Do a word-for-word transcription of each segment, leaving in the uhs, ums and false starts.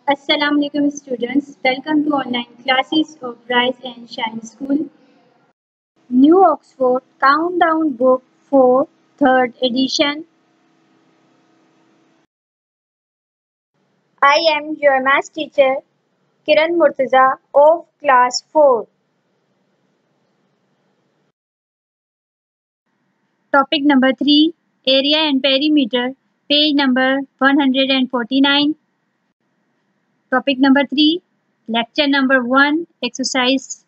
Assalamu alaikum students. Welcome to online classes of Rise and Shine School. New Oxford Countdown Book four, third edition. I am your maths teacher Kiran Murtaza of class four. Topic number three, Area and Perimeter, page number one hundred forty-nine. Topic number three, lecture number one, exercise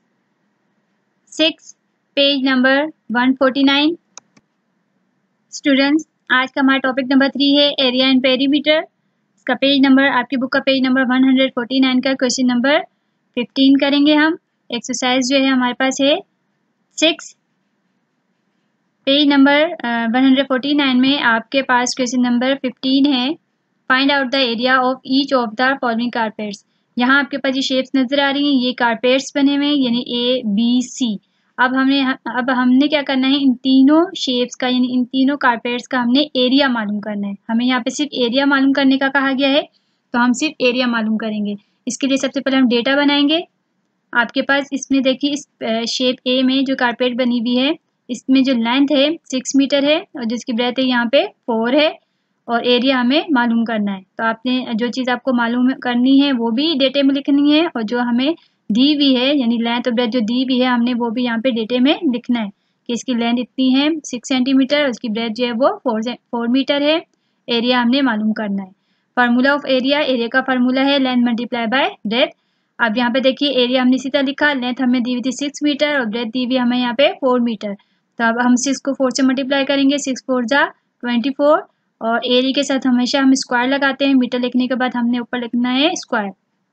six, page number one forty-nine. Students, आज का हमारा topic number three है area and perimeter. इसका page number, आपकी book का page number one forty-nine का question number fifteen करेंगे हम. एक्सरसाइज जो है हमारे पास है six. Page number one forty-nine में आपके पास क्वेश्चन नंबर fifteen है. Find out the area of each of the following carpets. यहाँ आपके पास ये शेप्स नजर आ रही हैं, ये कारपेट्स बने हुए हैं यानी ए बी सी. अब हमने अब हमने क्या करना है, इन तीनों शेप्स का यानी इन तीनों कारपेट्स का हमने एरिया मालूम करना है. हमें यहाँ पे सिर्फ एरिया मालूम करने का कहा गया है, तो हम सिर्फ एरिया मालूम करेंगे. इसके लिए सबसे पहले हम डेटा बनाएंगे. आपके पास इसमें देखिए, इस शेप ए में जो कारपेट बनी हुई है, इसमें जो लेंथ है सिक्स मीटर है और जिसकी ब्रेथ है यहाँ पे फोर है और एरिया हमें मालूम करना है. तो आपने जो चीज़ आपको मालूम करनी है वो भी डेटे में लिखनी है और जो हमें दी हुई है यानी लेंथ और ब्रेथ जो दी हुई है हमने वो भी यहाँ पे डेटे में लिखना है कि इसकी लेंथ इतनी है सिक्स सेंटीमीटर, उसकी ब्रेथ जो है वो फोर फोर मीटर है. एरिया हमने मालूम करना है. फार्मूला ऑफ एरिया, एरिया का फार्मूला है लेंथ मल्टीप्लाई बाय ब्रेथ. अब यहाँ पे देखिए एरिया हमने इसी तरह लिखा, लेंथ हमें दी हुई थी सिक्स मीटर और ब्रेथ दी हुई हमें यहाँ पे फोर मीटर. तो अब हम सिक्स को फोर से मल्टीप्लाई करेंगे, सिक्स फोर जा ट्वेंटी फोर और एरिया के साथ हमेशा हम स्क्वायर लगाते हैं. मीटर लिखने के बाद हमने ऊपर लिखना है स्क्वायर.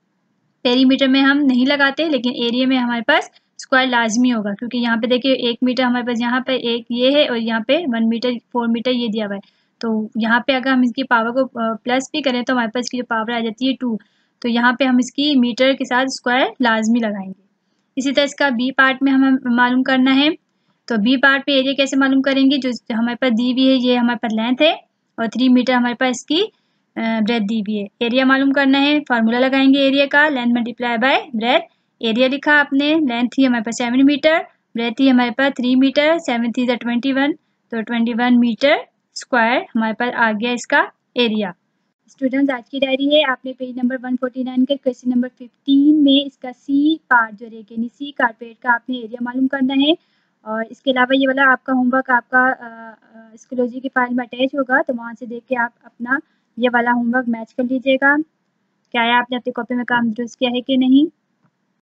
पेरीमीटर में हम नहीं लगाते लेकिन एरिया में हमारे पास स्क्वायर लाजमी होगा क्योंकि यहाँ पे देखिए एक मीटर हमारे पास यहाँ पे एक ये है और यहाँ पे वन मीटर फोर मीटर ये दिया हुआ है. तो यहाँ पे अगर हम इसकी पावर को प्लस भी करें तो हमारे पास इसकी जो पावर आ जाती है टू. तो यहाँ पे हम इसकी मीटर के साथ स्क्वायर लाजमी लगाएंगे. इसी तरह इसका बी पार्ट में हमें मालूम करना है. तो बी पार्ट में एरिया कैसे मालूम करेंगे, जो हमारे पास दी हुई है ये हमारे पास लेंथ है और थ्री मीटर हमारे पास इसकी ब्रेथ दी हुई है. एरिया मालूम करना है, फार्मूला लगाएंगे एरिया का length multiply by breadth. Area लिखा आपने, लेंथ थी हमारे पास सेवन मीटर, ब्रेथ थी हमारे पास थ्री मीटर, सेवन थी ट्वेंटी वन, तो ट्वेंटी वन मीटर स्क्वायर हमारे पास आ गया इसका एरिया. स्टूडेंट्स, आज की डायरी है, आपने पेज नंबर one forty-nine के क्वेश्चन नंबर fifteen में इसका सी पार्ट जो रहेगा यानी सी कारपेट का आपने एरिया मालूम करना है. और इसके अलावा ये वाला आपका होमवर्क आपका स्कूलॉजी की फाइल में अटैच होगा, तो वहाँ से देख के आप अपना ये वाला होमवर्क मैच कर लीजिएगा. क्या है आपने अपनी कॉपी में काम दुरुस्त किया है कि नहीं.